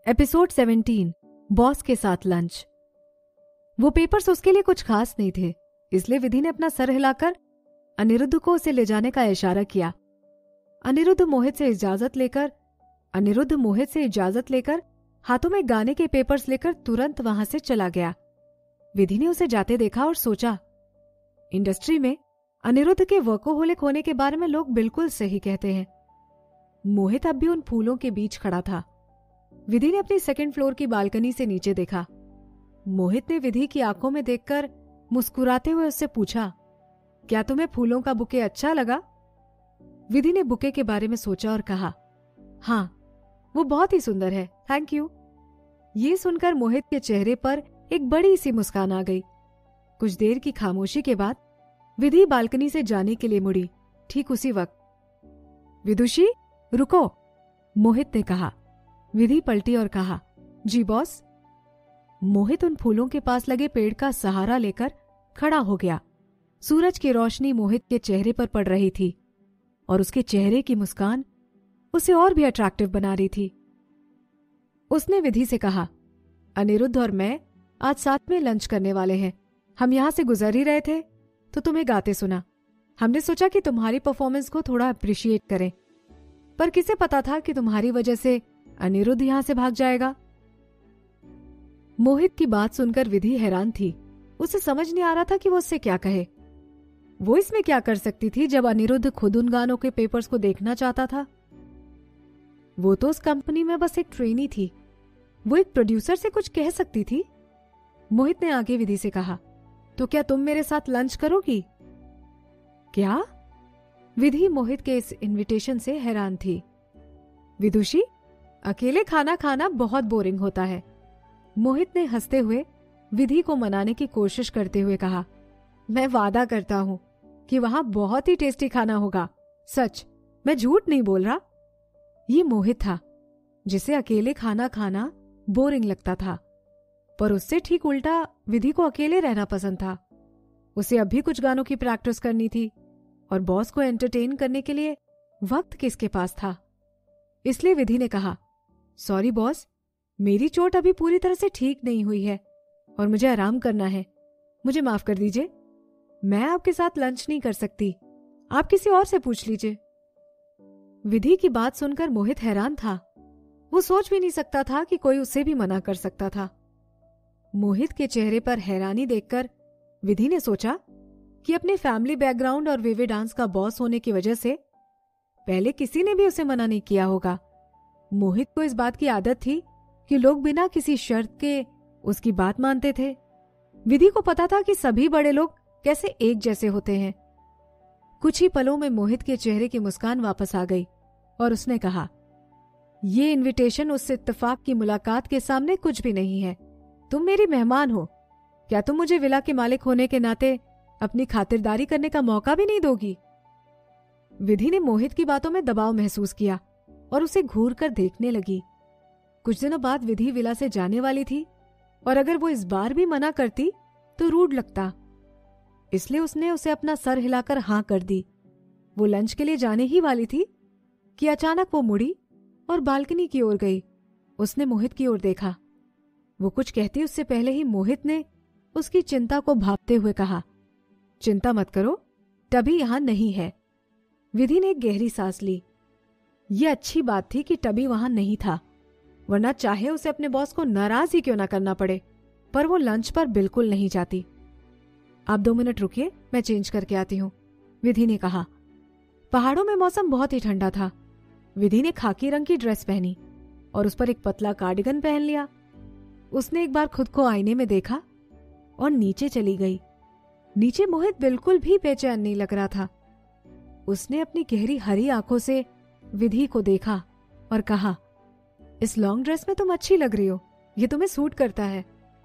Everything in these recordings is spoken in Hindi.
एपिसोड 17 बॉस के साथ लंच। वो पेपर्स उसके लिए कुछ खास नहीं थे, इसलिए विधि ने अपना सर हिलाकर अनिरुद्ध को उसे ले जाने का इशारा किया। अनिरुद्ध मोहित से इजाजत लेकर हाथों में गाने के पेपर्स लेकर तुरंत वहां से चला गया। विधि ने उसे जाते देखा और सोचा, इंडस्ट्री में अनिरुद्ध के वर्कोहोलिक होने के बारे में लोग बिल्कुल सही कहते हैं। मोहित अब भी उन फूलों के बीच खड़ा था। विधि ने अपनी सेकंड फ्लोर की बालकनी से नीचे देखा। मोहित ने विधि की आंखों में देखकर मुस्कुराते हुए उससे पूछा, क्या तुम्हें फूलों का बुके अच्छा लगा? विधि ने बुके के बारे में सोचा और कहा, हाँ, वो बहुत ही सुंदर है, थैंक यू। ये सुनकर मोहित के चेहरे पर एक बड़ी सी मुस्कान आ गई। कुछ देर की खामोशी के बाद विधि बालकनी से जाने के लिए मुड़ी। ठीक उसी वक्त, विदुषी रुको, मोहित ने कहा। विधि पलटी और कहा, जी बॉस। मोहित उन फूलों के पास लगे पेड़ का सहारा लेकर खड़ा हो गया। सूरज की रोशनी मोहित के चेहरे पर पड़ रही थी और उसके चेहरे की मुस्कान उसे और भी अट्रैक्टिव बना रही थी। उसने विधि से कहा, अनिरुद्ध और मैं आज साथ में लंच करने वाले हैं। हम यहां से गुजर ही रहे थे तो तुम्हें गाते सुना। हमने सोचा कि तुम्हारी परफॉर्मेंस को थोड़ा अप्रिशिएट करें, पर किसे पता था कि तुम्हारी वजह से अनिरुद्ध यहां से भाग जाएगा। मोहित की बात सुनकर विधि हैरान थी। उसे समझ नहीं आ रहा था कि वो उससे क्या कहे। वो इसमें क्या कर सकती थी जब अनिरुद्ध खुद उन गानों के पेपर्स को देखना चाहता था। वो तो उस कंपनी में बस एक ट्रेनी थी। वो एक प्रोड्यूसर से कुछ कह सकती थी। मोहित ने आगे विधि से कहा, तो क्या तुम मेरे साथ लंच करोगी? क्या? विधि मोहित के इस इनविटेशन से हैरान थी। विदुषी, अकेले खाना खाना बहुत बोरिंग होता है। मोहित ने हंसते हुए विधि को मनाने की कोशिश करते हुए कहा, मैं वादा करता हूं कि वहां बहुत ही टेस्टी खाना होगा। सच, मैं झूठ नहीं बोल रहा। ये मोहित था जिसे अकेले खाना खाना बोरिंग लगता था, पर उससे ठीक उल्टा विधि को अकेले रहना पसंद था। उसे अब भी कुछ गानों की प्रैक्टिस करनी थी और बॉस को एंटरटेन करने के लिए वक्त किसके पास था। इसलिए विधि ने कहा, सॉरी बॉस, मेरी चोट अभी पूरी तरह से ठीक नहीं हुई है और मुझे आराम करना है। मुझे माफ कर दीजिए, मैं आपके साथ लंच नहीं कर सकती। आप किसी और से पूछ लीजिए। विधि की बात सुनकर मोहित हैरान था। वो सोच भी नहीं सकता था कि कोई उसे भी मना कर सकता था। मोहित के चेहरे पर हैरानी देखकर विधि ने सोचा कि अपने फैमिली बैकग्राउंड और वेवे डांस का बॉस होने की वजह से पहले किसी ने भी उसे मना नहीं किया होगा। मोहित को इस बात की आदत थी कि लोग बिना किसी शर्त के उसकी बात मानते थे। विधि को पता था कि सभी बड़े लोग कैसे एक जैसे होते हैं। कुछ ही पलों में मोहित के चेहरे की मुस्कान वापस आ गई और उसने कहा, ये इनविटेशन उस इत्तेफाक की मुलाकात के सामने कुछ भी नहीं है। तुम मेरी मेहमान हो। क्या तुम मुझे विला के मालिक होने के नाते अपनी खातिरदारी करने का मौका भी नहीं दोगी? विधि ने मोहित की बातों में दबाव महसूस किया और उसे घूर कर देखने लगी। कुछ दिनों बाद विधि विला से जाने वाली थी और अगर वो इस बार भी मना करती तो रूड लगता, इसलिए उसने उसे अपना सर हिलाकर हां कर दी। वो लंच के लिए जाने ही वाली थी कि अचानक वो मुड़ी और बालकनी की ओर गई। उसने मोहित की ओर देखा। वो कुछ कहती उससे पहले ही मोहित ने उसकी चिंता को भांपते हुए कहा, चिंता मत करो, टबी यहां नहीं है। विधि ने एक गहरी सांस ली। ये अच्छी बात थी कि टबी वहां नहीं था, वरना चाहे उसे अपने बॉस को नाराज ही क्यों ना करना पड़े, पर वो लंच पर बिल्कुल नहीं जाती। आप 2 मिनट रुकिए, मैं चेंज करके आती हूँ, विधि ने कहा। पहाड़ों में मौसम बहुत ही ठंडा था। विधि ने खाकी रंग की ड्रेस पहनी और उस पर एक पतला कार्डिगन पहन लिया। उसने एक बार खुद को आईने में देखा और नीचे चली गई। नीचे मोहित बिल्कुल भी बेचैन नहीं लग रहा था। उसने अपनी गहरी हरी आंखों से विधि को देखा और कहा, इस लॉन्ग ड्रेस में तुम अच्छी लग रही हो, ये तुम्हें सूट करता है।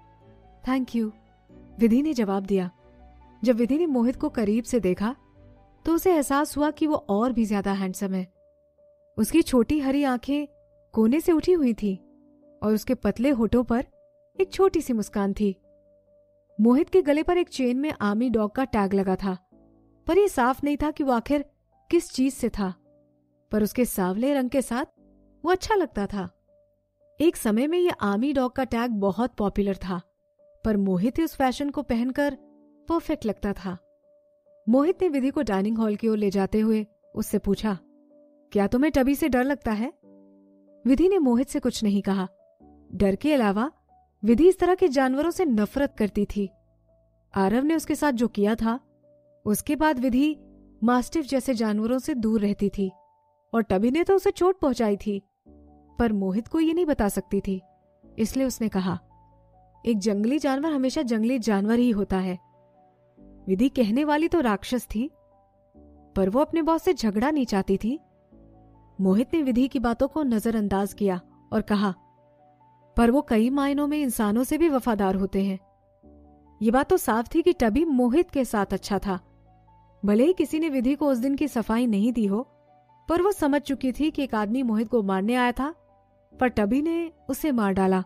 थैंक यू, विधि ने जवाब दिया। जब विधि ने मोहित को करीब से देखा तो उसे एहसास हुआ कि वो और भी ज्यादा हैंडसम है। उसकी छोटी हरी आंखें कोने से उठी हुई थी और उसके पतले होठों पर एक छोटी सी मुस्कान थी। मोहित के गले पर एक चेन में आर्मी डॉग का टैग लगा था, पर यह साफ नहीं था कि वो आखिर किस चीज से था, पर उसके सांवले रंग के साथ वो अच्छा लगता था। एक समय में ये आर्मी डॉग का टैग बहुत पॉपुलर था, पर मोहित ही उस फैशन को पहनकर परफेक्ट लगता था। मोहित ने विधि को डाइनिंग हॉल की ओर ले जाते हुए उससे पूछा, क्या तुम्हें टबी से डर लगता है? विधि ने मोहित से कुछ नहीं कहा। डर के अलावा विधि इस तरह के जानवरों से नफरत करती थी। आरव ने उसके साथ जो किया था, उसके बाद विधि मास्टिफ जैसे जानवरों से दूर रहती थी, और टबी ने तो उसे चोट पहुंचाई थी, पर मोहित को ये नहीं बता सकती थी। इसलिए उसने कहा, एक जंगली जानवर हमेशा जंगली जानवर ही होता है। विधि कहने वाली तो राक्षस थी, पर वो अपने बॉस से झगड़ा नहीं चाहती थी। मोहित ने विधि की बातों को नजरअंदाज किया और कहा, पर वो कई मायनों में इंसानों से भी वफादार होते हैं। ये बात तो साफ थी कि टबी मोहित के साथ अच्छा था। भले ही किसी ने विधि को उस दिन की सफाई नहीं दी हो, पर वो समझ चुकी थी कि एक आदमी मोहित को मारने आया था, पर टबी ने उसे मार डाला।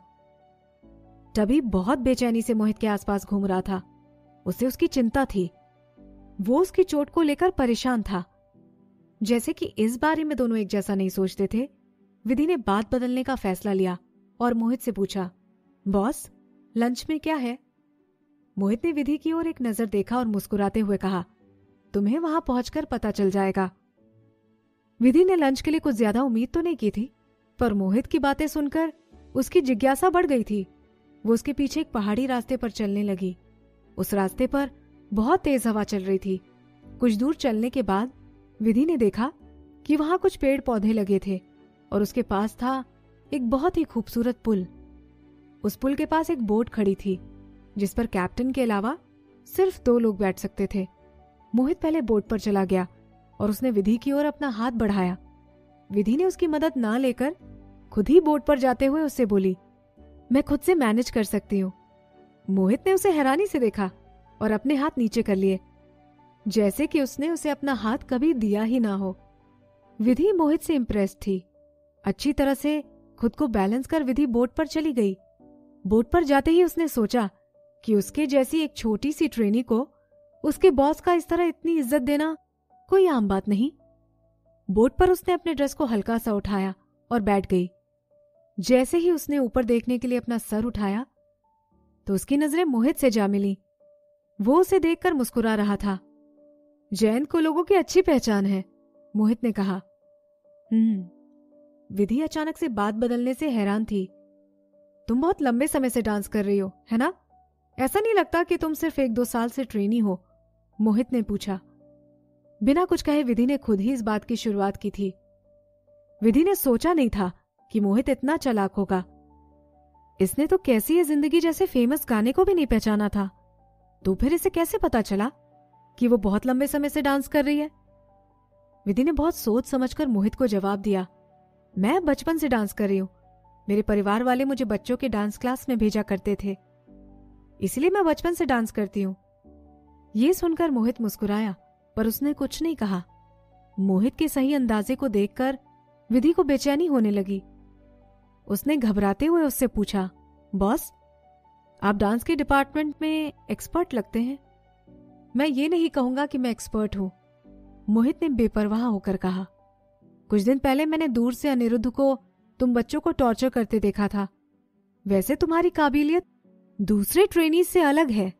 टबी बहुत बेचैनी से मोहित के आसपास घूम रहा था। उसे उसकी चिंता थी। वो उसकी चोट को लेकर परेशान था। जैसे कि इस बारे में दोनों एक जैसा नहीं सोचते थे, विधि ने बात बदलने का फैसला लिया और मोहित से पूछा, बॉस, लंच में क्या है? मोहित ने विधि की ओर एक नजर देखा और मुस्कुराते हुए कहा, तुम्हें वहां पहुंचकर पता चल जाएगा। विधि ने लंच के लिए कुछ ज्यादा उम्मीद तो नहीं की थी, पर मोहित की बातें सुनकर उसकी जिज्ञासा बढ़ गई थी। वो उसके पीछे एक पहाड़ी रास्ते पर चलने लगी। उस रास्ते पर बहुत तेज हवा चल रही थी। कुछ दूर चलने के बाद विधि ने देखा कि वहां कुछ पेड़ पौधे लगे थे और उसके पास था एक बहुत ही खूबसूरत पुल। उस पुल के पास एक बोट खड़ी थी, जिस पर कैप्टन के अलावा सिर्फ 2 लोग बैठ सकते थे। मोहित पहले बोट पर चला गया और उसने विधि की ओर अपना हाथ बढ़ाया। विधि ने उसकी मदद ना लेकर खुद ही बोट पर जाते हुए उससे बोली, मैं खुद से मैनेज कर सकती हूँ। मोहित ने उसे हैरानी से देखा और अपने हाथ नीचे कर लिए, जैसे कि उसने उसे अपना हाथ कभी दिया ही ना हो। विधि मोहित से इम्प्रेस थी। अच्छी तरह से खुद को बैलेंस कर विधि बोट पर चली गई। बोट पर जाते ही उसने सोचा कि उसके जैसी एक छोटी सी ट्रेनी को उसके बॉस का इस तरह इतनी इज्जत देना कोई आम बात नहीं। बोट पर उसने अपने ड्रेस को हल्का सा उठाया और बैठ गई। जैसे ही उसने ऊपर देखने के लिए अपना सर उठाया, तो उसकी नजरें मोहित से जा मिली। वो उसे देखकर मुस्कुरा रहा था। जयंत को लोगों की अच्छी पहचान है, मोहित ने कहा। विधि अचानक से बात बदलने से हैरान थी। तुम बहुत लंबे समय से डांस कर रही हो, है ना? ऐसा नहीं लगता कि तुम सिर्फ 1-2 साल से ट्रेनी हो, मोहित ने पूछा। बिना कुछ कहे विधि ने खुद ही इस बात की शुरुआत की थी। विधि ने सोचा नहीं था कि मोहित इतना चालाक होगा। इसने तो कैसी है जिंदगी जैसे फेमस गाने को भी नहीं पहचाना था, तो फिर इसे कैसे पता चला कि वो बहुत लंबे समय से डांस कर रही है? विधि ने बहुत सोच समझकर मोहित को जवाब दिया, मैं बचपन से डांस कर रही हूं। मेरे परिवार वाले मुझे बच्चों के डांस क्लास में भेजा करते थे, इसलिए मैं बचपन से डांस करती हूं। ये सुनकर मोहित मुस्कुराया, पर उसने कुछ नहीं कहा। मोहित के सही अंदाजे को देखकर विधि को बेचैनी होने लगी। उसने घबराते हुए उससे पूछा, बॉस, आप डांस के डिपार्टमेंट में एक्सपर्ट लगते हैं। मैं ये नहीं कहूंगा कि मैं एक्सपर्ट हूं, मोहित ने बेपरवाह होकर कहा। कुछ दिन पहले मैंने दूर से अनिरुद्ध को तुम बच्चों को टॉर्चर करते देखा था। वैसे तुम्हारी काबिलियत दूसरे ट्रेनीज से अलग है।